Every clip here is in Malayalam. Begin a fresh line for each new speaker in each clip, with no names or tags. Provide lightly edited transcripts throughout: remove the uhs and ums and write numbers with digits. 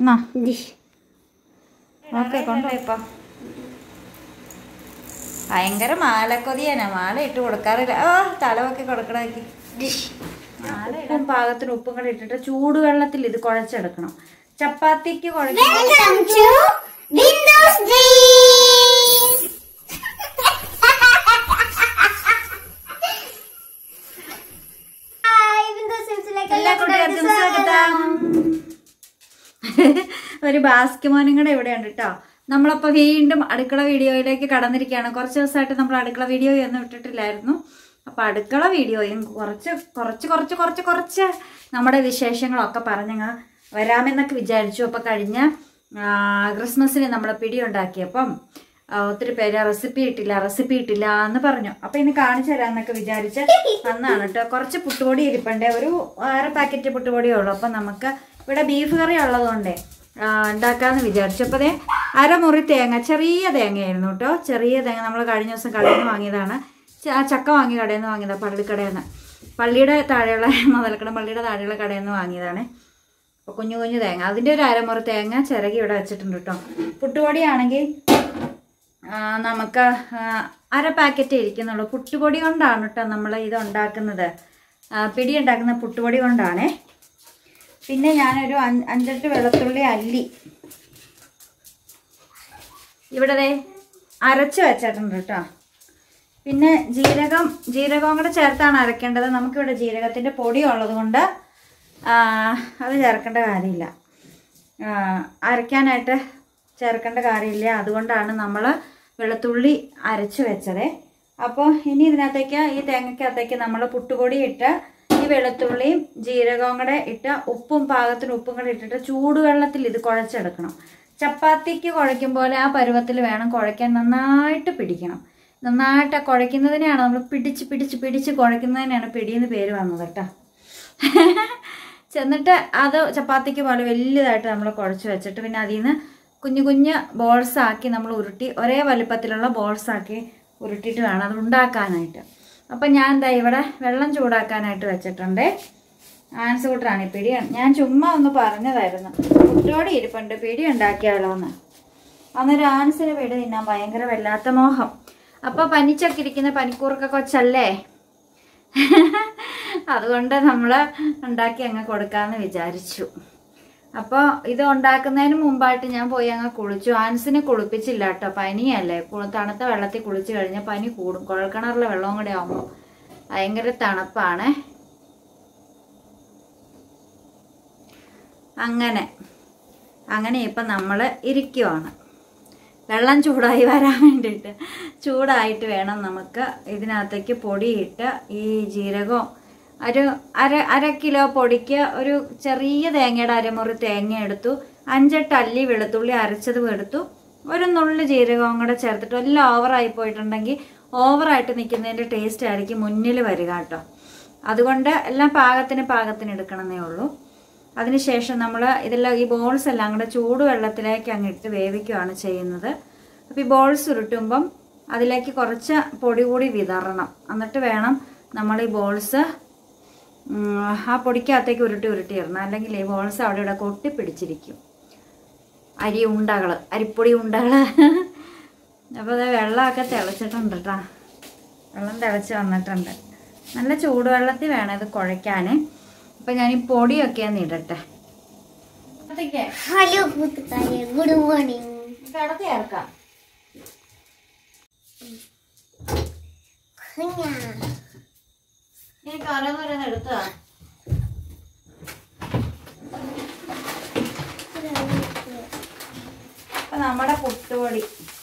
ഓക്കെ കൊണ്ടോ. ഇപ്പം ഭയങ്കര മാലക്കൊതിയാണ്. മാല ഇട്ട് കൊടുക്കാറില്ല. തലമൊക്കെ കൊടുക്കണമാക്കി. മാല ഇടാൻ പാകത്തിന് ഉപ്പും കൂടെ ഇട്ടിട്ട് ചൂടുവെള്ളത്തിൽ ഇത് കുഴച്ചെടുക്കണം. ചപ്പാത്തിക്ക് ഒരു ബാസ്കറ്റ് കൂടെ ഇവിടെ ഉണ്ട് കേട്ടോ. നമ്മളപ്പോൾ വീണ്ടും അടുക്കള വീഡിയോയിലേക്ക് കടന്നിരിക്കുകയാണ്. കുറച്ച് ദിവസമായിട്ട് നമ്മൾ അടുക്കള വീഡിയോ ഒന്നും ഇട്ടിട്ടില്ലായിരുന്നു. അപ്പോൾ അടുക്കള വീഡിയോയും കുറച്ച് നമ്മുടെ വിശേഷങ്ങളൊക്കെ പറഞ്ഞങ്ങ് വരാമെന്നൊക്കെ വിചാരിച്ചു. അപ്പോൾ കഴിഞ്ഞ ക്രിസ്മസിന് നമ്മൾ പിടി ഉണ്ടാക്കിയപ്പം ഒത്തിരി പേര് റെസിപ്പി ഇട്ടില്ല എന്ന് പറഞ്ഞു. അപ്പോൾ ഇന്ന് കാണിച്ചു തരാമെന്നൊക്കെ വിചാരിച്ച് വന്നാണ് കേട്ടോ. കുറച്ച് പുട്ടുപൊടി ഇരിപ്പുണ്ട്. ഒരു 6 പാക്കറ്റ് പുട്ടുപൊടിയേ ഉള്ളൂ. അപ്പം നമുക്ക് ഇവിടെ ബീഫ് കറി ഉള്ളതുകൊണ്ടേ ഉണ്ടാക്കാമെന്ന് വിചാരിച്ചു. അപ്പോൾ അതേ 1/2 മുറി തേങ്ങ, ചെറിയ തേങ്ങയായിരുന്നു കേട്ടോ. ചെറിയ തേങ്ങ നമ്മൾ കഴിഞ്ഞ ദിവസം കടയിൽ നിന്ന് വാങ്ങിയതാണ്. ചക്ക വാങ്ങി കടയിൽ നിന്ന് വാങ്ങിയതാണ്. പള്ളിക്കടയിൽ നിന്ന്, പള്ളിയുടെ താഴെയുള്ള മുതലക്കട പള്ളിയുടെ താഴെയുള്ള കടയിൽ നിന്ന് വാങ്ങിയതാണ്. അപ്പോൾ കുഞ്ഞു തേങ്ങ, അതിൻ്റെ ഒരു 1/2 മുറി തേങ്ങ ചിരകി ഇവിടെ വെച്ചിട്ടുണ്ട് കേട്ടോ. പുട്ടുപൊടിയാണെങ്കിൽ നമുക്ക് 1/2 പാക്കറ്റ് ഇരിക്കുന്നുള്ളൂ. പുട്ടുപൊടി കൊണ്ടാണ് കേട്ടോ നമ്മൾ ഇത് ഉണ്ടാക്കുന്നത്. പിടി ഉണ്ടാക്കുന്ന പുട്ടുപൊടി കൊണ്ടാണേ. പിന്നെ ഞാനൊരു 5-8 വെളുത്തുള്ളി അല്ലി ഇവിടെ അരച്ച് വെച്ചിട്ടുണ്ട് കേട്ടോ. പിന്നെ ജീരകവും കൂടെ ചേർത്താണ് അരക്കേണ്ടത്. നമുക്കിവിടെ ജീരകത്തിൻ്റെ പൊടി ഉള്ളത് കൊണ്ട് അത് ചേർക്കേണ്ട കാര്യമില്ല, അരയ്ക്കാനായിട്ട് ചേർക്കേണ്ട കാര്യമില്ല. അതുകൊണ്ടാണ് നമ്മൾ വെളുത്തുള്ളി അരച്ച് വെച്ചത്. അപ്പോൾ ഇനി ഇതിനകത്തേക്ക്, ഈ തേങ്ങയ്ക്കകത്തേക്ക് നമ്മൾ പുട്ടുപൊടി ഇട്ട് ഈ വെളുത്തുള്ളിയും ജീരകവും കൂടെ ഇട്ട് പാകത്തിന് ഉപ്പും കൂടെ ഇട്ടിട്ട് ചൂടുവെള്ളത്തിൽ ഇത് കുഴച്ചെടുക്കണം. ചപ്പാത്തിക്ക് കുഴയ്ക്കും പോലെ ആ പരുവത്തിൽ വേണം കുഴയ്ക്കാൻ. നന്നായിട്ട് പിടിക്കണം. നന്നായിട്ട് കുഴയ്ക്കുന്നതിനെയാണ് നമ്മൾ പിടിച്ച് കുഴയ്ക്കുന്നതിനാണ് പിടിയെന്ന് പേര് വന്നത് കേട്ടോ. ചെന്നിട്ട് അത് ചപ്പാത്തിക്ക് പോലെ വലിയതായിട്ട് നമ്മൾ കുഴച്ച് വെച്ചിട്ട് പിന്നെ അതിൽ നിന്ന് കുഞ്ഞു ബോൾസാക്കി നമ്മൾ ഉരുട്ടി, ഒരേ വലുപ്പത്തിലുള്ള ബോൾസാക്കി ഉരുട്ടിയിട്ട് വേണം അത് ഉണ്ടാക്കാനായിട്ട്. അപ്പം ഞാൻ എന്താ ഇവിടെ വെള്ളം ചൂടാക്കാനായിട്ട് വെച്ചിട്ടുണ്ട്. ആൻസ് കൂട്ടറാണ് ഈ പിടി. ഞാൻ ചുമ്മാ ഒന്ന് പറഞ്ഞതായിരുന്നു, കുട്ടിയോടെ ഇരിപ്പുണ്ട് പിടി ഉണ്ടാക്കിയാലോ എന്ന്. അന്നേരം ആൻസിന് പിടി തിന്നാൻ ഭയങ്കര വല്ലാത്ത മോഹം. അപ്പോൾ പനിച്ചൊക്കെ ഇരിക്കുന്ന പനിക്കൂർക്ക കൊച്ചല്ലേ, അതുകൊണ്ട് നമ്മൾ ഉണ്ടാക്കി അങ്ങ് കൊടുക്കാമെന്ന് വിചാരിച്ചു. അപ്പോൾ ഇത് ഉണ്ടാക്കുന്നതിന് മുമ്പായിട്ട് ഞാൻ പോയി അങ്ങ് കുളിച്ചു. ആൻസിനെ കുളിപ്പിച്ചില്ല കേട്ടോ, പനിയല്ലേ. തണുത്ത വെള്ളത്തിൽ കുളിച്ച് കഴിഞ്ഞാൽ പനി കൂടും. കുഴൽക്കിണറിലെ വെള്ളവും കൂടെ ആകുമ്പോൾ ഭയങ്കര തണുപ്പാണ്. അങ്ങനെ ഇപ്പം നമ്മൾ ഇരിക്കുവാണ്. വെള്ളം ചൂടായി വരാൻ വേണ്ടിയിട്ട്. ചൂടായിട്ട് വേണം നമുക്ക് ഇതിനകത്തേക്ക് പൊടിയിട്ട് ഈ ജീരകവും ഒരു അര കിലോ പൊടിക്ക് ഒരു ചെറിയ തേങ്ങയുടെ 1/2 മുറി തേങ്ങ എടുത്തു, 5-8 അല്ലി വെളുത്തുള്ളി അരച്ചതും എടുത്തു, ഒരു നുള്ളു ജീരകവും കൂടെ ചേർത്തിട്ട്. എല്ലാം ഓവറായി പോയിട്ടുണ്ടെങ്കിൽ ഓവറായിട്ട് നിൽക്കുന്നതിൻ്റെ ടേസ്റ്റ് ആയിരിക്കും മുന്നിൽ വരിക കേട്ടോ. അതുകൊണ്ട് എല്ലാം പാകത്തിന് എടുക്കണമെന്നേ ഉള്ളൂ. അതിനുശേഷം നമ്മൾ ഇതെല്ലാം ഈ ബോൾസ് എല്ലാം കൂടെ ചൂടുവെള്ളത്തിലേക്ക് അങ്ങിട്ട് വേവിക്കുകയാണ് ചെയ്യുന്നത്. അപ്പോൾ ഈ ബോൾസ് ഉരുട്ടുമ്പം അതിലേക്ക് കുറച്ച് പൊടി കൂടി വിതറണം. എന്നിട്ട് വേണം നമ്മൾ ഈ ബോൾസ് ആ പൊടിക്കകത്തേക്ക് ഉരുട്ടി ഇടണം. അല്ലെങ്കിൽ ഈ ബോൾസ് അവിടെ ഇവിടെ കൊട്ടിപ്പിടിച്ചിരിക്കും. അരിപ്പൊടി ഉണ്ടകൾ. അപ്പോൾ അത് വെള്ളമൊക്കെ തിളച്ചിട്ടുണ്ട് കേട്ടോ. വെള്ളം തിളച്ച് വന്നിട്ടുണ്ട്. നല്ല ചൂടുവെള്ളത്തിൽ വേണം ഇത് കുഴയ്ക്കാൻ. അപ്പം ഞാൻ ഈ പൊടിയൊക്കെ ഒന്ന് ഇടട്ടെ.
ഹലോ കൂട്ടുകാരെ, ഗുഡ് മോർണിംഗ്.
കിടത്തി ചേർക്കാം. ഈ കറന്ന് വരുന്ന എടുത്താ അപ്പൊ നമ്മുടെ പുട്ടുപൊടി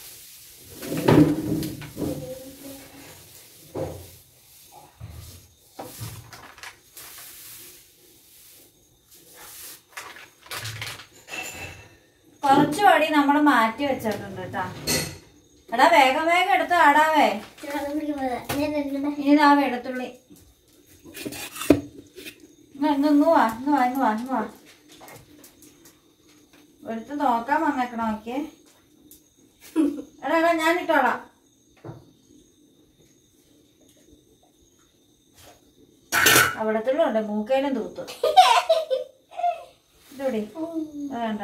കുറച്ച് പൊടി നമ്മൾ മാറ്റി വെച്ചിട്ടുണ്ട് കേട്ടോ. എടാ വേഗം എടുത്ത് ആടാവേ. ഇനി ആ വെളുത്തുള്ളി ഇന്ന് വാ എടുത്ത് നോക്കാൻ വന്നേക്കണം. നോക്കിയേ. എടാ ഞാൻ ഇട്ടോളാം. വെളുത്തുള്ളി ഉണ്ട്, മൂക്കയിലും തൂത്തു. ഇതോടെ വേണ്ട.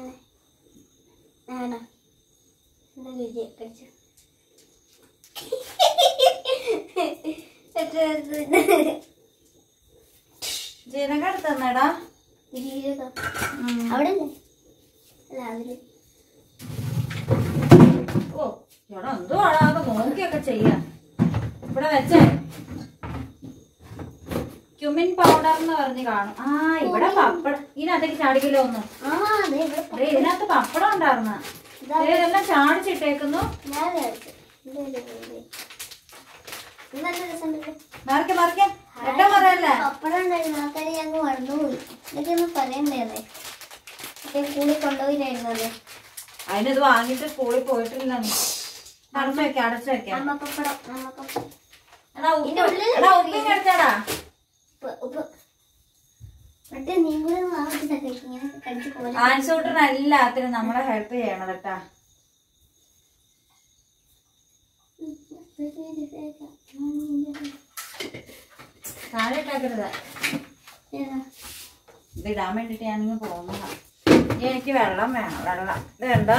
ജീരകം എടുത്ത് തന്നെടാ.
അവിടെ
ഓ ഇവിടെ എന്തോ ആളാകെ നോക്കിയൊക്കെ ചെയ്യാം. ഇവിടെ വെച്ചേ ക്യുമിൻ പൗഡർ എന്ന് പറഞ്ഞ് കാണും. ആ ഇവിടെ പപ്പടം ഇതിനകത്തേക്ക് ചാടിക്കല്ലോ ഒന്ന്. ഇതിനകത്ത് പപ്പടം ഉണ്ടായിരുന്ന ഇതെല്ലാം ചാടിച്ചിട്ടേക്കുന്നു. മറിക്കെ മറിക്കെ എട്ടോ പറയല്ലേ.
പപ്പടം ഉണ്ടായിരുന്നു. ആൾക്കാരെ ഞങ്ങൾ മറന്നുപോയി. ഇതൊക്കെ പറയണ്ടേ. സ്കൂളിൽ കൊണ്ടുപോയില്ലായിരുന്നല്ലേ.
അതിനിത് വാങ്ങിട്ട് സ്കൂളിൽ പോയിട്ടില്ല. നീ അടച്ചു വെക്ക അടച്ചു വെക്കാം. എടുത്തേടാ. ആൻസൂട്ടറിന് എല്ലാത്തിനും നമ്മളെ ഹെൽപ്പ് ചെയ്യണം കേട്ടാ. താഴെ ഇട്ടാക്കരുത്. ഇത് ഇടാൻ വേണ്ടിട്ട് ഞാനിങ്ങ് പോകുന്നതാ. എനിക്ക് വെള്ളം വേണം. വെള്ളം ഇതുണ്ടോ.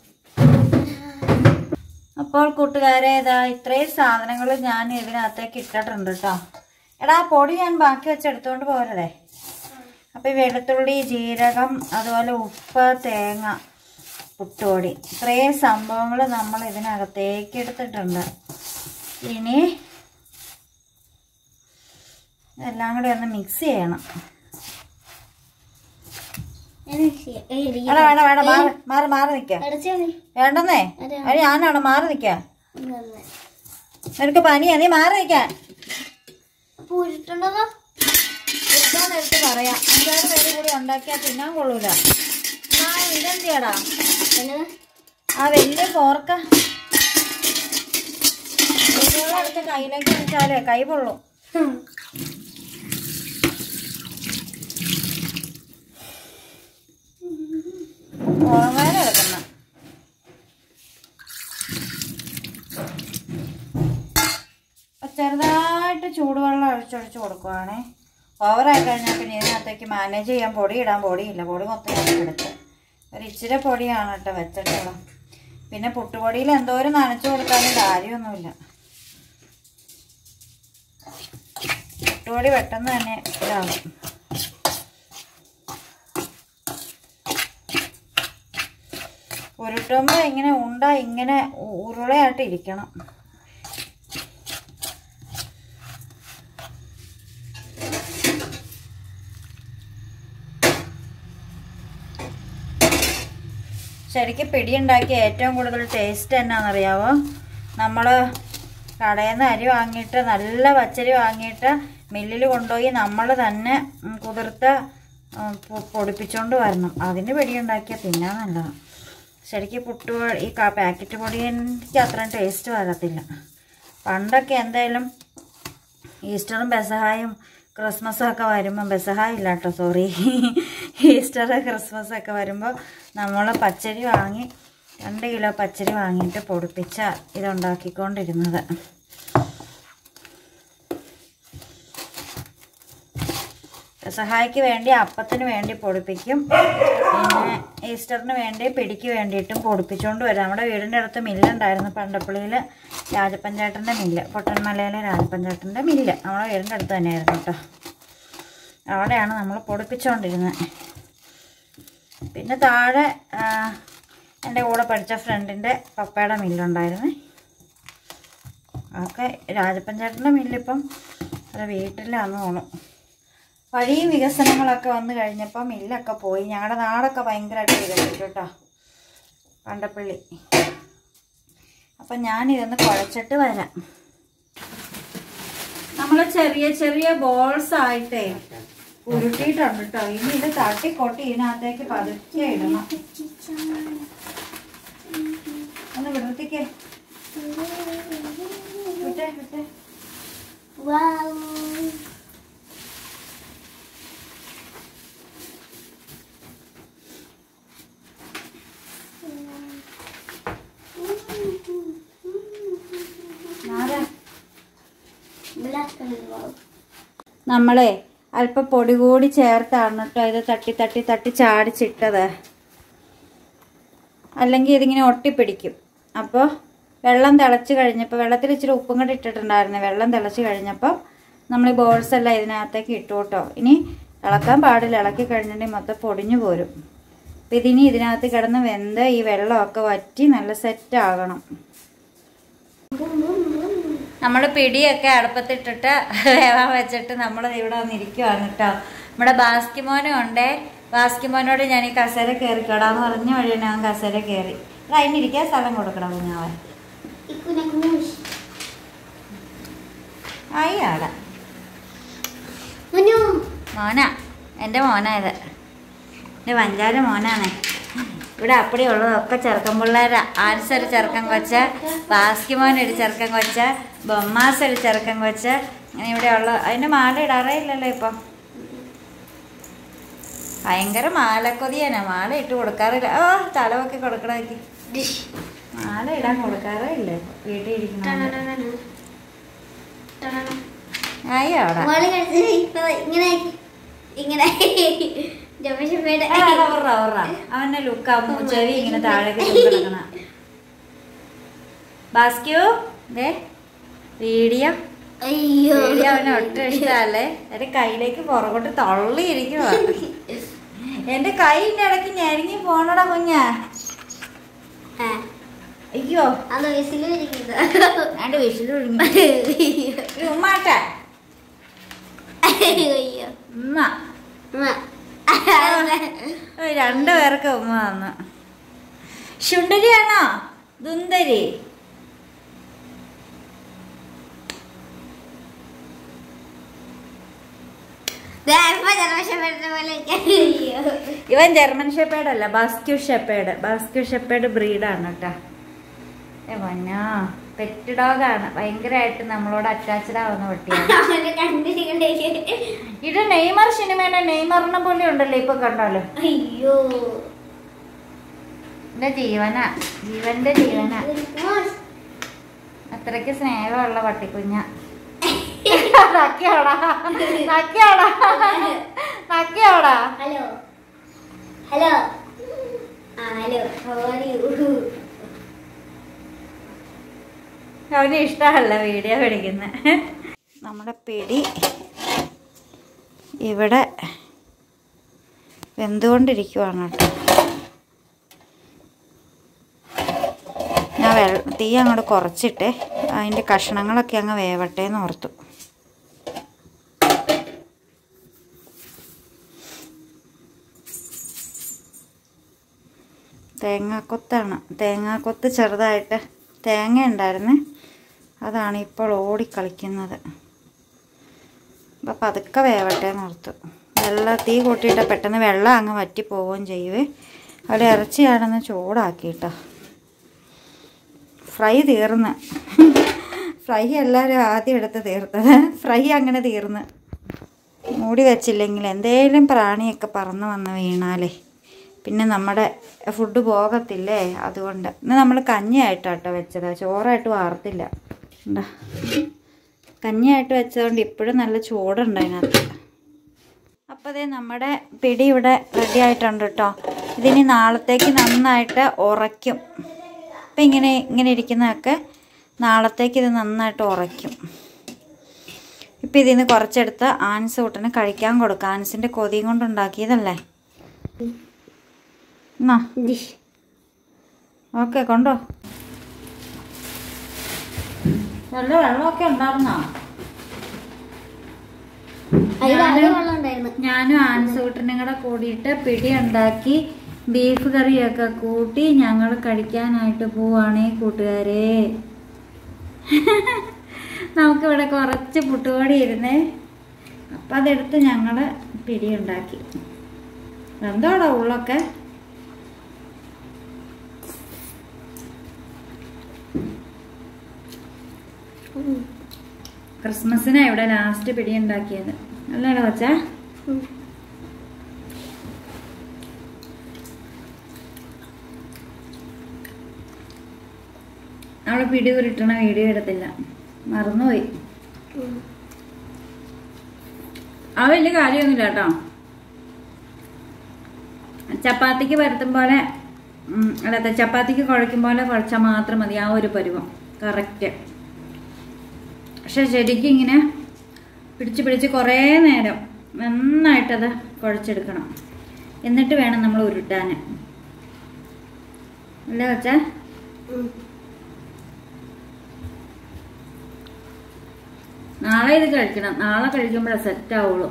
അപ്പോൾ കൂട്ടുകാരെ ഇതാ ഇത്രയും സാധനങ്ങൾ ഞാൻ ഇതിനകത്തേക്ക് ഇട്ടിട്ടുണ്ട് കേട്ടോ. എടാ പൊടി ഞാൻ ബാക്കി വെച്ച് എടുത്തുകൊണ്ട് പോരതേ. അപ്പം ഈ വെളുത്തുള്ളി, ജീരകം, അതുപോലെ ഉപ്പ്, തേങ്ങ, പുട്ടുപൊടി ഇത്രയും സംഭവങ്ങൾ നമ്മൾ ഇതിനകത്തേക്ക് എടുത്തിട്ടുണ്ട്. ഇനി എല്ലാം കൂടി ഒന്ന് മിക്സ് ചെയ്യണം. വേണ്ട വേണ്ട വേണ്ട മാറി മാറി നിൽക്കാം. വേണ്ടെന്നേ അത് ഞാനാണ് മാറി നിൽക്കാം. നിനക്ക് പനിയാ, നീ മാറി നിൽക്കാൻ. എടുത്ത് പറയാം. 5-6 പേര് കൂടി ഉണ്ടാക്കിയാൽ തിന്നാൻ കൊള്ളൂല. ഇതെന്തിയാടാ ആ വലിയ ഫോർക്ക അടുത്ത് കയ്യിലേക്ക് വെച്ചാലേ കൈ പൊള്ളും. ഓർമ്മേനെ എടുക്കുന്ന ചെറുതായിട്ട് ചൂടുവെള്ളം ഒഴിച്ചൊഴിച്ച് കൊടുക്കുവാണേ. ഓവറായി കഴിഞ്ഞാൽ പിന്നെ ഇതിനകത്തേക്ക് മാനേജ് ചെയ്യാൻ പൊടിയിടാൻ പൊടിയില്ല. പൊടി മൊത്തം ഞാൻ എടുത്ത് ഒരു ഇച്ചിരി പൊടിയാണ് കേട്ടോ വെച്ചിട്ടുള്ളത്. പിന്നെ പുട്ടുപൊടിയിൽ എന്തോരം നനച്ചു കൊടുക്കാനും കാര്യമൊന്നുമില്ല. പുട്ടുപൊടി പെട്ടെന്ന് തന്നെ ഇതാകും. ഉരുട്ടുമ്പോൾ ഇങ്ങനെ ഇങ്ങനെ ഉരുളയായിട്ട് ഇരിക്കണം. ശരിക്കും പിടിയുണ്ടാക്കിയ ഏറ്റവും കൂടുതൽ ടേസ്റ്റ് എന്നാണെന്നറിയാമോ? നമ്മൾ കടയിൽ നിന്ന് അരി വാങ്ങിയിട്ട് നല്ല പച്ചരി വാങ്ങിയിട്ട് മില്ലിൽ കൊണ്ടുപോയി നമ്മൾ തന്നെ കുതിർത്ത് പൊടിപ്പിച്ചുകൊണ്ട് വരണം. അതിന് പിടിയുണ്ടാക്കിയാൽ തിന്നാൻ നല്ലതാണ്. ശരിക്കും ഈ പാക്കറ്റ് പൊടി എനിക്ക് അത്രയും ടേസ്റ്റ് വരത്തില്ല. പണ്ടൊക്കെ എന്തായാലും ഈസ്റ്ററും പെസഹായും ക്രിസ്മസും ഒക്കെ വരുമ്പോൾ, പെസഹായ ഇല്ല കേട്ടോ, സോറി, ഈസ്റ്റർ ക്രിസ്മസൊക്കെ വരുമ്പോൾ നമ്മൾ പച്ചരി വാങ്ങി 2 കിലോ പച്ചരി വാങ്ങിയിട്ട് പൊടിപ്പിച്ച ഇതുണ്ടാക്കിക്കൊണ്ടിരുന്നത്. പെസഹായ്ക്ക് വേണ്ടി അപ്പത്തിന് വേണ്ടി പൊടിപ്പിക്കും. പിന്നെ ഈസ്റ്ററിന് വേണ്ടി പിടിക്ക് വേണ്ടിയിട്ടും പൊടിപ്പിച്ചുകൊണ്ട് വരാം. നമ്മുടെ വീടിൻ്റെ അടുത്ത് മില്ലുണ്ടായിരുന്നു പണ്ടപ്പള്ളിയിൽ, രാജപ്പഞ്ചേട്ടൻ്റെ മില്ല്, പൊട്ടന്മലയിലെ രാജപ്പഞ്ചേട്ടൻ്റെ മില്ല് നമ്മുടെ വീടിൻ്റെ അടുത്ത് തന്നെയായിരുന്നു കേട്ടോ. അവിടെയാണ് നമ്മൾ പൊടിപ്പിച്ചുകൊണ്ടിരുന്നത്. പിന്നെ താഴെ എൻ്റെ കൂടെ പഠിച്ച ഫ്രണ്ടിൻ്റെ പപ്പയുടെ മില്ലുണ്ടായിരുന്നു. അതൊക്കെ രാജപ്പഞ്ചേട്ടൻ്റെ മില്ലിപ്പം അത് വീട്ടിലാന്ന് തോന്നും. വഴിയും വികസനങ്ങളൊക്കെ വന്നു കഴിഞ്ഞപ്പോൾ മില്ലൊക്കെ പോയി. ഞങ്ങളുടെ നാടൊക്കെ ഭയങ്കരമായിട്ട് വികസിച്ചു കേട്ടോ, പണ്ടപ്പള്ളി. അപ്പം ഞാനിതൊന്ന് കുഴച്ചിട്ട് വരാം. നമ്മൾ ചെറിയ ചെറിയ ബോൾസ് ആയിട്ടേ ഉരുട്ടിയിട്ടുണ്ട് കേട്ടോ. ഇനി ഇത് തട്ടിക്കൊട്ടി ഇതിനകത്തേക്ക് പതുക്കെ ഇടണം. ഒന്ന് വിടർത്തിക്കേ, വിട്ടേ വിട്ടേ. നമ്മളെ അല്പം പൊടി കൂടി ചേർത്താണ് കേട്ടോ ഇത് തട്ടി തട്ടി തട്ടി ചാടിച്ചിട്ടത്. അല്ലെങ്കിൽ ഇതിങ്ങനെ ഒട്ടിപ്പിടിക്കും. അപ്പോൾ വെള്ളം തിളച്ച് കഴിഞ്ഞപ്പോൾ വെള്ളത്തിൽ ഇച്ചിരി ഉപ്പും കൂടി ഇട്ടിട്ടുണ്ടായിരുന്നു. വെള്ളം തിളച്ച് കഴിഞ്ഞപ്പോൾ നമ്മൾ ഈ ബോൾസ് എല്ലാം ഇതിനകത്തേക്ക് ഇട്ടു കേട്ടോ. ഇനി ഇളക്കാൻ പാടില്ല, ഇളക്കി കഴിഞ്ഞിട്ടുണ്ടെങ്കിൽ മൊത്തം പൊടിഞ്ഞു പോരും. അപ്പം ഇതിനി ഇതിനകത്ത് കിടന്ന് വെന്ത് ഈ വെള്ളമൊക്കെ വറ്റി നല്ല സെറ്റാകണം. നമ്മൾ പിടിയൊക്കെ അടുപ്പത്തിട്ടിട്ട് വേവാൻ വെച്ചിട്ട് നമ്മൾ ഇവിടെ വന്നിരിക്കുവാണ് കേട്ടോ. നമ്മുടെ ബാസ്കിമോനും ഉണ്ടേ. ബാസ്കിമോനോട് ഞാൻ ഈ കസേര കയറിക്കോടാന്ന് പറഞ്ഞ വഴിയാണ് അവൻ കസേര കയറി. അതിനിരിക്കാൻ സ്ഥലം കൊടുക്കണം കുഞ്ഞാവൻ. ആയിടാ മോനാ, എൻ്റെ മോനാ ഇത്. എൻ്റെ പഞ്ചാര മോനാണ്. ഇവിടെ അപ്പടിയുള്ളതൊക്കെ ചെറുക്കൻ പിള്ളേരാ. ആൻസ് ഒരു ചെറുക്കൻ കൊച്ച്, ബാസ്കിമോൻ ഒരു ചെറുക്കൻ കൊച്ച്, ബൊമ്മാസ് ഒരു ചെറുക്കൻ കൊച്ച്. അങ്ങനെ ഇവിടെയുള്ള അതിൻ്റെ മാല ഇടാറേ ഇല്ലല്ലോ ഇപ്പം. ഭയങ്കര മാലക്കൊതിയാനാ. മാല ഇട്ട് കൊടുക്കാറില്ല. ഓ തലമൊക്കെ കൊടുക്കണമെങ്കിൽ മാല ഇടാൻ കൊടുക്കാറേ ഇല്ല വീട്ടിൽ ഇരിക്കുന്ന. ആയി അവിടെ അവന്റെ ലുക്കാവുമ്പോ ചെവി ഇങ്ങനെ താഴേക്ക് കിടക്കണ. ബാസ്ക്യൂ വീഡിയോ വീഡിയോ അവനെ ഒട്ടും ഇഷ്ടല്ലേ. എന്റെ കയ്യിലേക്ക് പുറകോട്ട് തള്ളിയിരിക്കുവാ. എന്റെ കൈന്റെ ഇടയ്ക്ക് ഞെരങ്ങി പോണടാ കുഞ്ഞാ. അയ്യോ
അത് വിസില്
എന്റെ വിഷില് ഉമ്മാട്ട ഉമ്മ രണ്ടുപേർക്ക് ഉമ്മ തന്നു. ശുണ്ടരിയാണോ ദുന്ദരി? ഇവൻ ജർമ്മൻ ഷെപ്പേർഡ് അല്ല, ബാസ്ക്യൂ ഷെപ്പേർഡ്. ബാസ്ക്യൂ ഷെപ്പേർഡ് ബ്രീഡാണ് കേട്ടോ. പൊന്നോ പെറ്റ് ഡോഗാണ്. ഭയങ്കരമായിട്ട് നമ്മളോട് അറ്റാച്ച്ഡ് ആവുന്ന പട്ടിയാണ്. ഇത് നെയ്മർ സിനിമേനെ നെയ്മറിനെ പോലെ ഉണ്ടല്ലോ ഇപ്പൊ കണ്ടോല്ലോ.
അയ്യോ
എന്റെ ജീവനാ, ജീവന്റെ ജീവനാ. അത്രയ്ക്ക് സ്നേഹമുള്ള പട്ടിക്കുഞ്ഞ. നക്കിയോടാ നക്കിയോടാ നക്കിയോടാ.
Hello hello hello how are you?
അവന് ഇഷ്ടമല്ല വീഡിയോ പിടിക്കുന്നത്. നമ്മുടെ പിടി ഇവിടെ വെന്തുകൊണ്ടിരിക്കുവാണ് കേട്ടോ. ഞാൻ തീ അങ്ങോട്ട് കുറച്ചിട്ട് അതിൻ്റെ കഷ്ണങ്ങളൊക്കെ അങ്ങ് വേവട്ടെ എന്ന് ഓർത്തു. തേങ്ങാക്കൊത്താണ്. തേങ്ങാക്കൊത്ത് ചെറുതായിട്ട് തേങ്ങ ഉണ്ടായിരുന്നു, അതാണ് ഇപ്പോൾ ഓടിക്കളിക്കുന്നത്. അപ്പം പതുക്കെ വേവട്ടെ എന്ന് ഓർത്തു. തീ കൂട്ടിയിട്ട് പെട്ടെന്ന് വെള്ളം അങ്ങ് വറ്റി പോവുകയും ചെയ്യുവേ. അവിടെ ഇറച്ചിയാണെന്ന് ചൂടാക്കിയിട്ടോ. ഫ്രൈ തീർന്ന്. ഫ്രൈ എല്ലാവരും ആദ്യം എടുത്ത് തീർത്തത്. ഫ്രൈ അങ്ങനെ തീർന്ന്. മൂടി വെച്ചില്ലെങ്കിൽ എന്തേലും പ്രാണിയൊക്കെ പറന്ന് വന്ന് വീണാലേ പിന്നെ നമ്മുടെ ഫുഡ് പോകത്തില്ലേ. അതുകൊണ്ട് ഇന്ന് നമ്മൾ കഞ്ഞിയായിട്ടാട്ടോ വെച്ചത്, ചോറായിട്ട് വാർത്തില്ല. എന്താ കഞ്ഞിയായിട്ട് വെച്ചതുകൊണ്ട് ഇപ്പോഴും നല്ല ചൂടുണ്ട് അതിനകത്ത്. അപ്പോൾ അതേ നമ്മുടെ പിടി ഇവിടെ റെഡി ആയിട്ടുണ്ട് കേട്ടോ. ഇതിനി നാളത്തേക്ക് നന്നായിട്ട് ഉറയ്ക്കും. അപ്പം ഇങ്ങനെ ഇരിക്കുന്നതൊക്കെ നാളത്തേക്ക് ഇത് നന്നായിട്ട് ഉറയ്ക്കും. ഇപ്പം ഇതിന്ന് കുറച്ചെടുത്ത് ആൻസ് കൂട്ടിന് കഴിക്കാൻ കൊടുക്കുക. ആൻസിൻ്റെ കൊതിയും കൊണ്ടുണ്ടാക്കിയതല്ലേ. എന്നാ ഓക്കെ കൊണ്ടോ. നല്ല വെള്ളമൊക്കെ ഉണ്ടായിരുന്നോ? ഞാനും ആൻസൂട്ടനും കൂടെ കൂടിയിട്ട് പിടി ഉണ്ടാക്കി ബീഫ് കറിയൊക്കെ കൂട്ടി ഞങ്ങൾ കഴിക്കാനായിട്ട് പോവാണേ കൂട്ടുകാരെ. നമുക്കിവിടെ കുറച്ച് പുട്ടുപൊടി ഇരുന്നേ. അപ്പം അതെടുത്ത് ഞങ്ങൾ പിടി ഉണ്ടാക്കി. എന്തോടാ ഉള്ളൊക്കെ? ക്രിസ്മസിനാ ഇവിടെ ലാസ്റ്റ് പിടി ഉണ്ടാക്കിയത്. അല്ലേടാ കൊച്ചാ? അവള് പിടി ഉരുട്ടണ വീഡിയോ എടുത്തില്ല, മറന്നുപോയി. അത് വലിയ കാര്യമൊന്നുമില്ല കേട്ടോ. ചപ്പാത്തിക്ക് പരത്തും പോലെ അല്ലാത്ത ചപ്പാത്തിക്ക് കുഴയ്ക്കും പോലെ കുഴച്ചാൽ മാത്രം മതി. ആ ഒരു പരുവം കറക്റ്റ്. പക്ഷെ ശരിക്കും ഇങ്ങനെ പിടിച്ച് കുറേ നേരം നന്നായിട്ടത് കുഴച്ചെടുക്കണം. എന്നിട്ട് വേണം നമ്മൾ ഉരുട്ടാൻ. അല്ലേ കൊച്ചാ? നാളെ ഇത് കഴിക്കണം. നാളെ കഴിക്കുമ്പോഴേ സെറ്റ് ആവുള്ളൂ.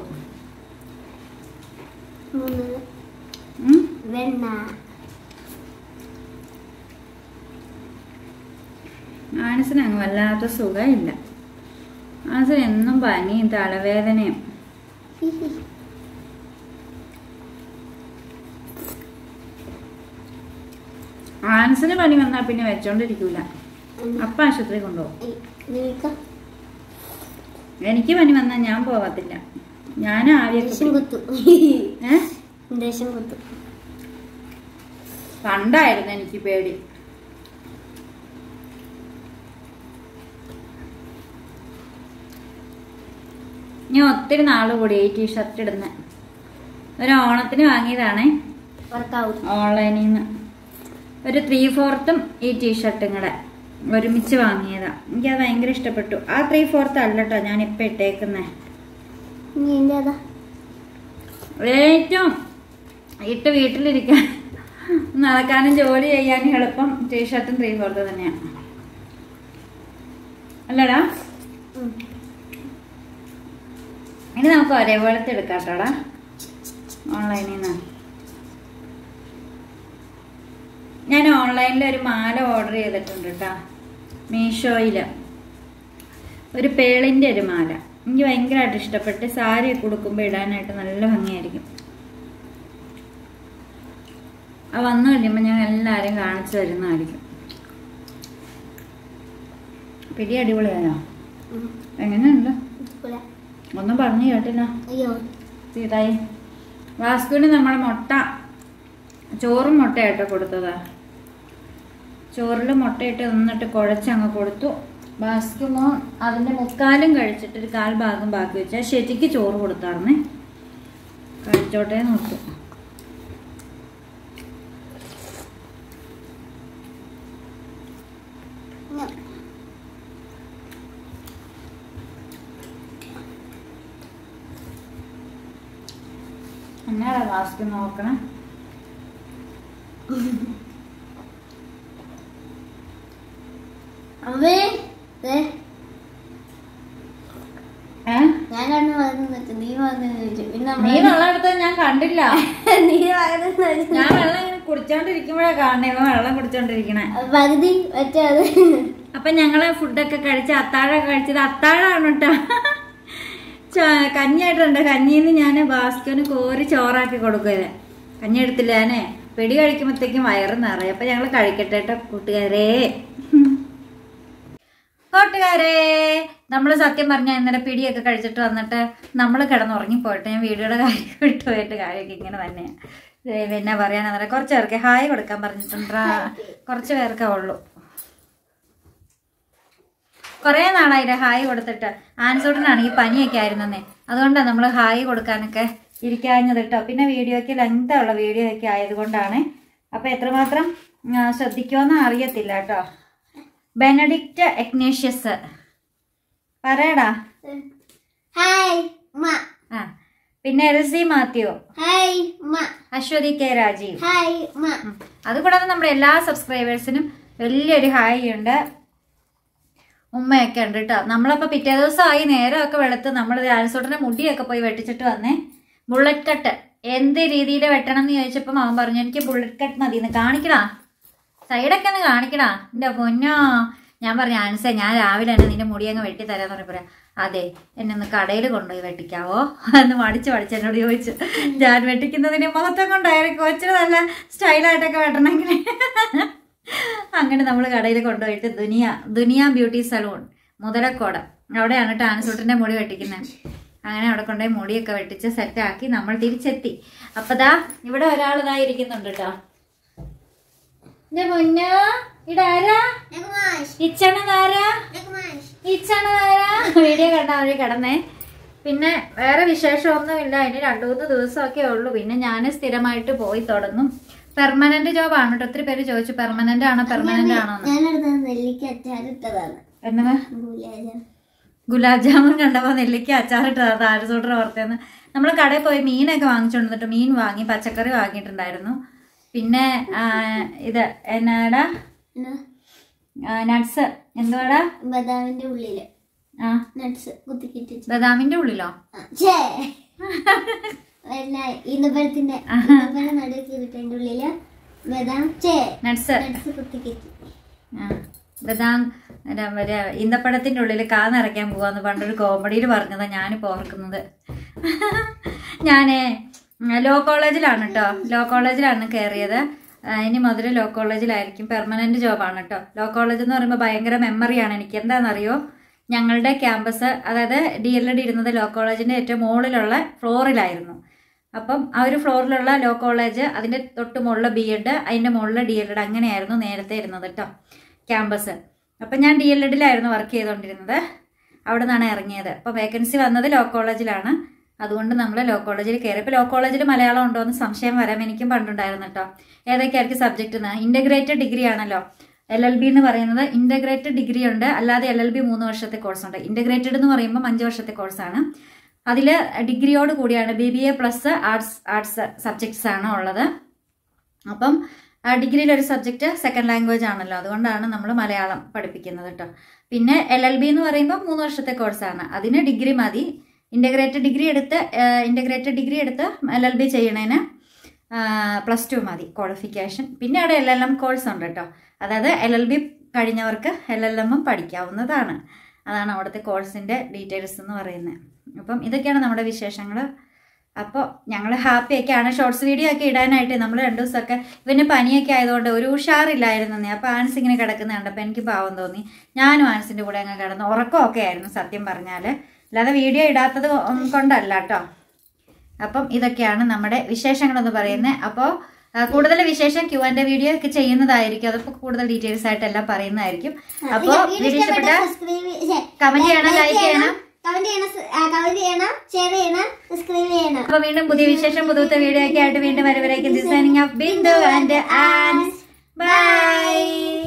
ആനസിന് അങ്ങ് വല്ലാത്ത സുഖമില്ല. ആനസിന് എന്നും പനിയും തലവേദനയും. ആനസിന് പനി വന്നാൽ പിന്നെ വെച്ചോണ്ടിരിക്കൂല. അപ്പ ആശുപത്രി കൊണ്ടുപോകും. എനിക്ക് പനി വന്നാൽ ഞാൻ പോകത്തില്ല. ഞാൻ പണ്ടായിരുന്നു എനിക്ക് പേടി. ഞാൻ ഒത്തിരി നാള് കൂടി ഈ ടീഷർട്ട് ഇടുന്ന. ഒരു ഓണത്തിന് വാങ്ങിയതാണേ ഓൺലൈനിൽ നിന്ന്. ഒരു 3/4 ഈ ടീഷർട്ടും കൂടെ ഒരുമിച്ച് വാങ്ങിയതാ. എനിക്കത് ഭയങ്കര ഇഷ്ടപ്പെട്ടു. ആ 3/4 അല്ല കേട്ടോ ഞാനിപ്പോൾ ഇട്ടേക്കുന്നേ. ഏറ്റവും ഇട്ട് വീട്ടിലിരിക്കാൻ നടക്കാനും ജോലി ചെയ്യാനും എളുപ്പം ടീഷർട്ടും 3/4 തന്നെയാണ്. അല്ലടാ? ഇനി നമുക്ക് ഒരേപോലത്തെ എടുക്കാം കേട്ടോടാ ഓൺലൈനിൽ നിന്ന്. ഞാൻ ഓൺലൈനിൽ ഒരു മാല ഓർഡർ ചെയ്തിട്ടുണ്ട് കേട്ടോ. മീഷോയിൽ ഒരു പേളിൻ്റെ ഒരു മാല. എനിക്ക് ഭയങ്കരമായിട്ട് ഇഷ്ടപ്പെട്ട്. സാരി കൊടുക്കുമ്പോൾ ഇടാനായിട്ട് നല്ല ഭംഗിയായിരിക്കും. അത് വന്നു കഴിയുമ്പോൾ ഞാൻ എല്ലാവരും കാണിച്ചു തരുന്നതായിരിക്കും. പിടി അടിപൊളിയായോ? എങ്ങനെയുണ്ട്? ഒന്നും പറഞ്ഞു കേട്ടില്ല. സീതായി വാസ്കുവിന് നമ്മളെ മുട്ട ചോറും മുട്ടയായിട്ട് കൊടുത്തതാ. ചോറിൽ മുട്ടയിട്ട് നിന്നിട്ട് കുഴച്ചങ്ങ് കൊടുത്തു. വാസ്കുമോ അതിൻ്റെ മുക്കാലും കഴിച്ചിട്ട് ഒരു 1/4 ഭാഗം ബാക്കി വെച്ചാൽ ശരിക്ക് ചോറ് കൊടുത്താർന്നേ. കഴിച്ചോട്ടെ നോക്കൂ. എന്നാടാ വാസ്കു നോക്കണം. നീ വെള്ളം എടുത്തത് ഞാൻ കണ്ടില്ല. ഞാൻ വെള്ളം ഇങ്ങനെ കുടിച്ചോണ്ടിരിക്കുമ്പോഴാ കാണണേ. വെള്ളം കുടിച്ചോണ്ടിരിക്കണേ. അപ്പൊ ഞങ്ങള് ഫുഡൊക്കെ കഴിച്ച് അത്താഴമൊക്കെ കഴിച്ചത് അത്താഴമാണ് കേട്ടോ. കഞ്ഞിയായിട്ടുണ്ട്. കഞ്ഞിന്ന് ഞാൻ ബാസ്കോന് കോരി ചോറാക്കി കൊടുക്കുക. കഞ്ഞി എടുത്തില്ല ഞാനേ. പിടി കഴിക്കുമ്പോഴത്തേക്കും വയറ് നിറയും. അപ്പൊ ഞങ്ങള് കഴിക്കട്ടെ കേട്ടോ കൂട്ടുകാരെ. നമ്മള് സത്യം പറഞ്ഞാൽ ഇന്നലെ പിടിയൊക്കെ കഴിച്ചിട്ട് വന്നിട്ട് നമ്മള് കിടന്നുറങ്ങിപ്പോയിട്ട് ഞാൻ വീഡിയോയുടെ കാര്യം വിട്ടുപോയിട്ട് കാര്യമൊക്കെ ഇങ്ങനെ തന്നെയാണ്. പിന്നെ പറയാനെന്നറിയാം, കുറച്ച് പേർക്ക് ഹായ് കൊടുക്കാൻ പറഞ്ഞിട്ടുണ്ടാ. കുറച്ച് പേർക്കേ ഉള്ളൂ. കുറേ നാളായിട്ട് ഹായ് കൊടുത്തിട്ട്. ആൻസൂട്ടനാണെങ്കിൽ പനിയൊക്കെ ആയിരുന്നേ. അതുകൊണ്ടാണ് നമ്മൾ ഹായ് കൊടുക്കാനൊക്കെ ഇരിക്കാഞ്ഞത് കേട്ടോ. പിന്നെ വീഡിയോയ്ക്ക് ലെങ്തുള്ള വീഡിയോ ഒക്കെ ആയതുകൊണ്ടാണ്. അപ്പം എത്രമാത്രം ശ്രദ്ധിക്കുമെന്ന് അറിയത്തില്ല കേട്ടോ. ബെനഡിക്റ്റ് ഇഗ്നേഷ്യസ് പറയടാ. ആ പിന്നെ എൽസി മാത്യു, അശ്വതി കെ രാജീവ്. അതുകൂടാതെ നമ്മുടെ എല്ലാ സബ്സ്ക്രൈബേഴ്സിനും വലിയൊരു ഹായ് ഉണ്ട്. ഉമ്മയൊക്കെ ഉണ്ട് കേട്ടോ. നമ്മളപ്പോൾ പിറ്റേ ദിവസമായി നേരമൊക്കെ വെളുത്ത് നമ്മൾ ആൻസൂട്ടൻ്റെ മുടിയൊക്കെ പോയി വെട്ടിച്ചിട്ട് വന്നേ. ബുള്ളറ്റ് കട്ട് എന്ത് രീതിയിൽ വെട്ടണം എന്ന് ചോദിച്ചപ്പം അവൻ പറഞ്ഞു എനിക്ക് ബുള്ളറ്റ് കട്ട് മതി എന്ന്. കാണിക്കടാ, സൈഡൊക്കെ ഒന്ന് കാണിക്കടാ എൻ്റെ പൊന്നോ. ഞാൻ പറഞ്ഞു ആൻസേ ഞാൻ രാവിലെ തന്നെ നിന്റെ മുടി അങ്ങ് വെട്ടി തരാമെന്ന് പറഞ്ഞപ്പോൾ അതെ എന്നെ ഒന്ന് കടയിൽ കൊണ്ടുപോയി വെട്ടിക്കാവോ എന്ന് മടിച്ച് എന്നോട് ചോദിച്ചു. ഞാൻ വെട്ടിക്കുന്നതിന് മഹത്വം കൊണ്ടായിരിക്കും. കൊച്ചിന് നല്ല സ്റ്റൈലായിട്ടൊക്കെ വെട്ടണമെങ്കിൽ. അങ്ങനെ നമ്മൾ കടയിൽ കൊണ്ടുപോയിട്ട് ദുനിയ ബ്യൂട്ടി സലൂൺ മുതലക്കോട് അവിടെയാണ് കേട്ടോ ആൻസൂട്ടൻ്റെ മുടി വെട്ടിക്കുന്നത്. അങ്ങനെ അവിടെ കൊണ്ടുപോയി മുടിയൊക്കെ വെട്ടിച്ച് സെറ്റാക്കി നമ്മൾ തിരിച്ചെത്തി. അപ്പം ദാ ഇവിടെ ഒരാളിതാ ഇരിക്കുന്നുണ്ട് കേട്ടോ. മുന്നോ ഇടാരാ ഇച്ചണതാരാ വീഡിയോ കണ്ടാൽ മതി കിടന്നേ. പിന്നെ വേറെ വിശേഷമൊന്നുമില്ല. ഇനി 2-3 ദിവസമൊക്കെ ഉള്ളൂ. പിന്നെ ഞാൻ സ്ഥിരമായിട്ട് പോയി തുടങ്ങും. പെർമനന്റ് ജോബ് ആണ് കേട്ടോ. ഒത്തിരി പേര് ചോദിച്ചു പെർമനന്റ് ആണോ പെർമനന്റ് ആണോ. എന്നതാ ഗുലാബ് ജാമുൻ കണ്ടപ്പോ നെല്ലിക്ക അച്ചാറിട്ടത് ആഴ്ചോട്ടർ ഓർത്തേന്ന്. നമ്മൾ കടയിൽ പോയി മീനൊക്കെ വാങ്ങിച്ചോണ്ടിട്ട് മീൻ വാങ്ങി, പച്ചക്കറി വാങ്ങിയിട്ടുണ്ടായിരുന്നു. പിന്നെ ഇത് എന്നാടാ നട്ട്സ്, എന്തുവാടാ
ബദാമിന്റെ ഉള്ളില് നട്ട്സ് കുത്തിക്കിട്ട്.
ബദാമിന്റെ ഉള്ളിലോ?
ഈന്തപ്പഴത്തിന്റെ നടുക്കിന്റെ ഉള്ളില് ബദാം
നട്ട്സ്
കുത്തിക്കിട്ട്.
ബദാം ഈന്തപ്പഴത്തിന്റെ ഉള്ളിൽ കാ നിറയ്ക്കാൻ പോവാന്ന് പണ്ടൊരു കോമഡിയിൽ പറഞ്ഞതാ ഞാനിപ്പോ ഓർക്കുന്നത്. ഞാന് ലോ കോളേജിലാണ് കേട്ടോ. ലോ കോളേജിലാണ് കയറിയത്. ഇനി മുതൽ ലോ കോളേജിലായിരിക്കും. പെർമനന്റ് ജോബാണ് കേട്ടോ. ലോ കോളേജ് എന്ന് പറയുമ്പോൾ ഭയങ്കര മെമ്മറിയാണ് എനിക്ക്. എന്താണെന്നറിയോ, ഞങ്ങളുടെ ക്യാമ്പസ്, അതായത് DLED ഇരുന്നത് ലോ കോളേജിന്റെ ഏറ്റവും മുകളിലുള്ള ഫ്ലോറിലായിരുന്നു. അപ്പം ആ ഒരു ഫ്ലോറിലുള്ള ലോ കോളേജ്, അതിന്റെ തൊട്ട് മുകളിൽ BEd, അതിന്റെ മുകളിൽ DLED, അങ്ങനെയായിരുന്നു നേരത്തെ ഇരുന്നത് കേട്ടോ ക്യാമ്പസ്. അപ്പം ഞാൻ DLEDലായിരുന്നു വർക്ക് ചെയ്തുകൊണ്ടിരുന്നത്. അവിടെ നിന്നാണ് ഇറങ്ങിയത്. അപ്പോൾ വേക്കൻസി വന്നത് ലോ കോളേജിലാണ്. അതുകൊണ്ട് നമ്മൾ ലോ കോളേജിൽ കയറി. ഇപ്പോൾ ലോ കോളേജിൽ മലയാളം ഉണ്ടോ എന്ന് സംശയം വരാം. എനിക്കും പണ്ടുണ്ടായിരുന്നു കേട്ടോ. ഏതൊക്കെയായിരിക്കും സബ്ജക്റ്റ് എന്ന്. ഇൻ്റഗ്രേറ്റഡ് ഡിഗ്രി ആണല്ലോ LLB എന്ന് പറയുന്നത്. ഇൻ്റഗ്രേറ്റഡ് ഡിഗ്രി ഉണ്ട്, അല്ലാതെ LLB 3 വർഷത്തെ കോഴ്സുണ്ട്. ഇൻ്റഗ്രേറ്റഡ് എന്ന് പറയുമ്പോൾ 5 വർഷത്തെ കോഴ്സാണ്. അതിൽ ഡിഗ്രിയോട് കൂടിയാണ് BBA പ്ലസ് ആർട്സ് സബ്ജക്ട്സ് ആണ് ഉള്ളത്. അപ്പം ഡിഗ്രിയിൽ ഒരു സബ്ജക്റ്റ് സെക്കൻഡ് ലാംഗ്വേജ് ആണല്ലോ, അതുകൊണ്ടാണ് നമ്മൾ മലയാളം പഠിപ്പിക്കുന്നത് കേട്ടോ. പിന്നെ LLB എന്ന് പറയുമ്പോൾ 3 വർഷത്തെ കോഴ്സാണ്. അതിന് ഡിഗ്രി മതി. ഇൻ്റഗ്രേറ്റഡ് ഡിഗ്രി എടുത്ത് LLB ചെയ്യണതിന് +2 മതി ക്വാളിഫിക്കേഷൻ. പിന്നെ അവിടെ LLM കോഴ്സ് ഉണ്ട് കേട്ടോ. അതായത് LLB കഴിഞ്ഞവർക്ക് LLM പഠിക്കാവുന്നതാണ്. അതാണ് അവിടുത്തെ കോഴ്സിൻ്റെ ഡീറ്റെയിൽസ് എന്ന് പറയുന്നത്. അപ്പം ഇതൊക്കെയാണ് നമ്മുടെ വിശേഷങ്ങൾ. അപ്പോൾ ഞങ്ങൾ ഹാപ്പിയൊക്കെയാണ്. ഷോർട്സ് വീഡിയോ ഒക്കെ ഇടാനായിട്ട് നമ്മൾ 2 ദിവസമൊക്കെ ഇവന് പനിയൊക്കെ ആയതുകൊണ്ട് ഒരു ഉഷാറില്ലായിരുന്നേ. അപ്പോൾ ആൻസ് ഇങ്ങനെ കിടക്കുന്ന കണ്ടപ്പോൾ എനിക്ക് പാവം തോന്നി. ഞാനും ആൻസിൻ്റെ കൂടെ അങ്ങ് കിടന്നു. ഉറക്കമൊക്കെ ആയിരുന്നു സത്യം പറഞ്ഞാൽ, അല്ലാതെ വീഡിയോ ഇടാത്തത് കൊണ്ടല്ല കേട്ടോ. അപ്പം ഇതൊക്കെയാണ് നമ്മുടെ വിശേഷങ്ങളെന്ന് പറയുന്നത്. അപ്പോൾ കൂടുതൽ വിശേഷം Q&A വീഡിയോ ഒക്കെ ചെയ്യുന്നതായിരിക്കും. അതിപ്പോൾ കൂടുതൽ ഡീറ്റെയിൽസ് ആയിട്ട് എല്ലാം പറയുന്നതായിരിക്കും. അപ്പോൾ വീഡിയോ ഇഷ്ടപ്പെട്ട കമന്റ് ചെയ്യണം, ലൈക്ക് ചെയ്യണം,
ഷെയർ ചെയ്യണം, സബ്സ്ക്രൈബ് ചെയ്യണം.
അപ്പോൾ വീണ്ടും പുതിയ വിശേഷം പുതുത്ത വീഡിയോ ഒക്കെ ആയിട്ട് വീണ്ടും വരവരേക്കും. ബൈ.